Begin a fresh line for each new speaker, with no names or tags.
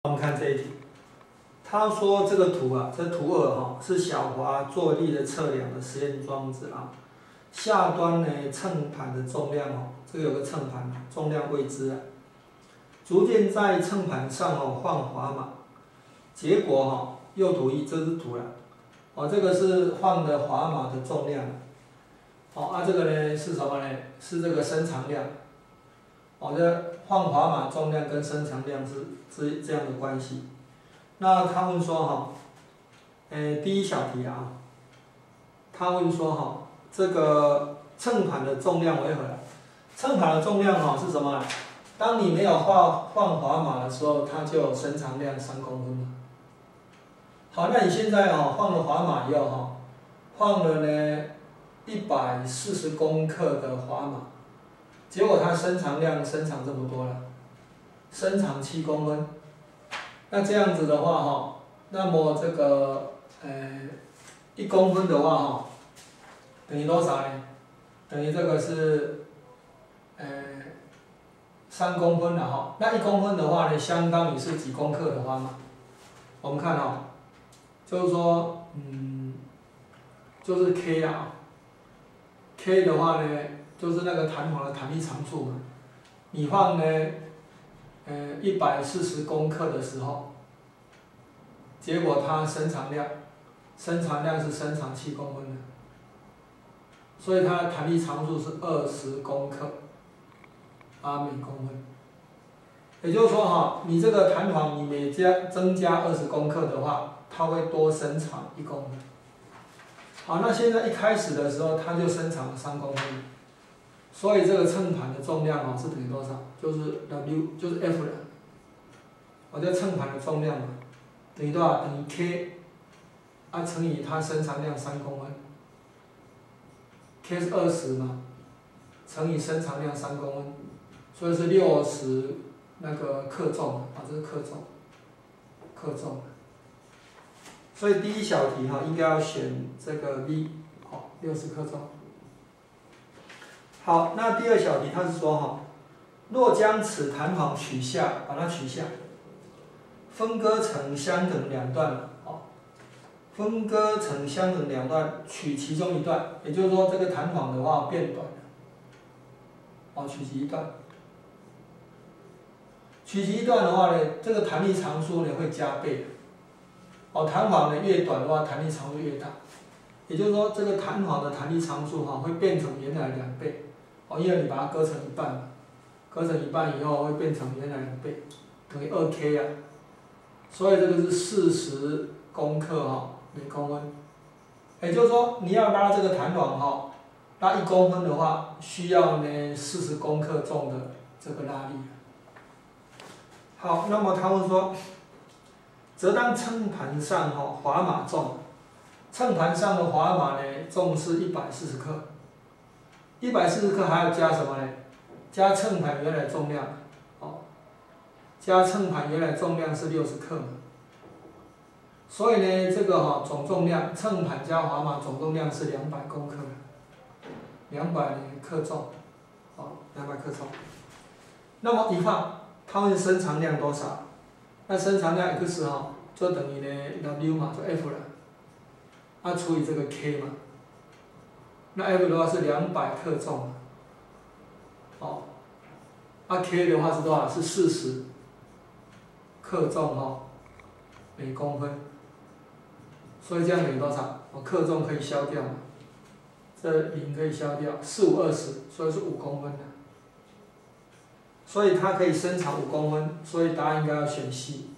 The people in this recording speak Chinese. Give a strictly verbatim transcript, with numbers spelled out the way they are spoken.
我们看这一题，他说这个图啊，这图二哈是小华做力的测量的实验装置啊，下端呢称盘的重量哦，这个有个称盘，重量未知啊，逐渐在称盘上哦换滑码，结果哈右图一这是图了，哦这个是换的滑码的重量，哦啊这个呢是什么呢？是这个伸长量，哦这换滑码重量跟伸长量是是这样的关系。那他问说哈，呃第一小题啊，他问说哈，这个称盘的重量为何？称盘的重量哈是什么？当你没有换换滑码的时候，它就有伸长量三公分嘛。好，那你现在哦换了滑码以后哈，换了呢一百四十公克的滑码，结果它伸长量伸长这么多了，伸长七公分。那这样子的话哈，那么这个呃一公分的话哈，等于多少呢？等于这个是呃三公分了哈。那一公分的话呢，相当于是几公克的滑码？我们看哈，就是说嗯，就是 K 啊 ，K 的话呢，就是那个弹簧的弹力常数嘛。你放呢？呃，一百四十公克的时候，结果它伸长量，伸长量是伸长七公分的，所以它的弹力常数是二十公克，阿每公分。也就是说哈，你这个弹簧你每加增加二十公克的话，它会多伸长一公分。好，那现在一开始的时候它就伸长了三公分，所以这个称盘的重量哦是等于多少？就是 W 就是 F 了，我叫称盘的重量嘛，等于多少？等于 K， 啊乘以它伸长量三公分 ，K 是二十嘛，乘以伸长量三公分，所以是六十那个克重啊，这是克重，克重。所以第一小题哈应该要选这个 B， 好，六十克重。好，那第二小题它是说哈。若将此弹簧取下，把它取下，分割成相等两段，哦，分割成相等两段，取其中一段，也就是说这个弹簧的话变短了，哦，取其一段，取其一段的话呢，这个弹力常数呢会加倍，哦，弹簧呢越短的话，弹力常数越大，也就是说这个弹簧的弹力常数哈会变成原来两倍，哦，因为你把它割成一半嘛。割成一半以后会变成原来两倍，等于二 K 啊，所以这个是四十公克哈每公分，也就是说你要拉这个弹簧哈，拉一公分的话，需要呢四十公克重的这个拉力。好，那么他问说，则当称盘上哈滑码重，称盘上的滑码呢重是一百四十克，一百四十克还要加什么呢？加称盘原来重量，哦，加称盘原来重量是六十克嘛，所以呢，这个哈、哦、总重量称盘加滑码总重量是两百公克，两百克重，哦，两百克重。那么一放，它问伸长量多少？那伸长量 x 哈、哦，就等于呢 W 嘛，就 F 了，那除以这个 K 嘛，那 F 的话是两百克重。哦，啊 K 的话是多少？是四十克重哦，每公分。所以这样等于多少？我克重可以消掉嘛，这零可以消掉，四五二十，所以是五公分的。所以它可以伸长五公分，所以答案应该要选 C。